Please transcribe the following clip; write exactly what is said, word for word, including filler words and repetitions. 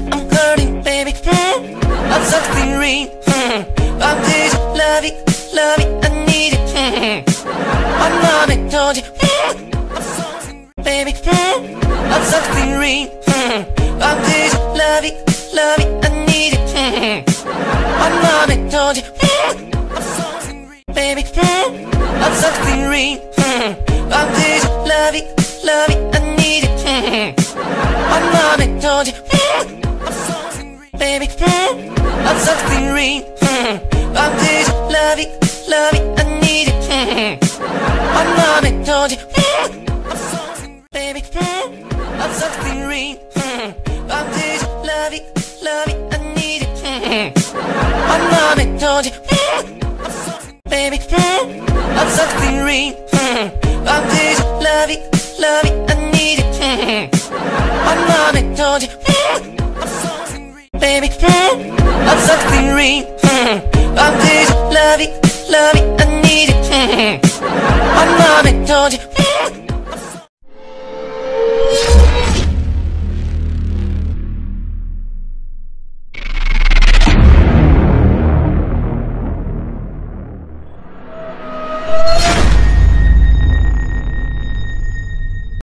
I'm hurting, baby. Mm. I'm something real. Mm. I'm this love it, love it, I need it. Mm. My mama told you. Mm. I'm something, baby. Mm. I'm something real. Mm. I'm this love it, love it, I need it. Mm. My mama told you. Mm. I'm something real, baby. Mm. I'm something real. Mm. I'm this love it, love it, I need it. Mm. My mama told you. Mm. I'm something real, baby. Mm. I'm something real. Mm. I'm this love it, love it, I need it. Mm. My mama told you. Mm. I'm something, baby. Mm. I'm something real. Mm. I'm this love it, love it, I need it. Mm. My mama told you. Mm. I'm something, baby. Mm. I'm something real. Mm. I'm this love it, love it, I need it. Mm. My mama told you. Mm. I'm something real, baby. Mm. I'm something real. Mm. I'm this love it, love it, I need it. Mm. My mama told you. Mm.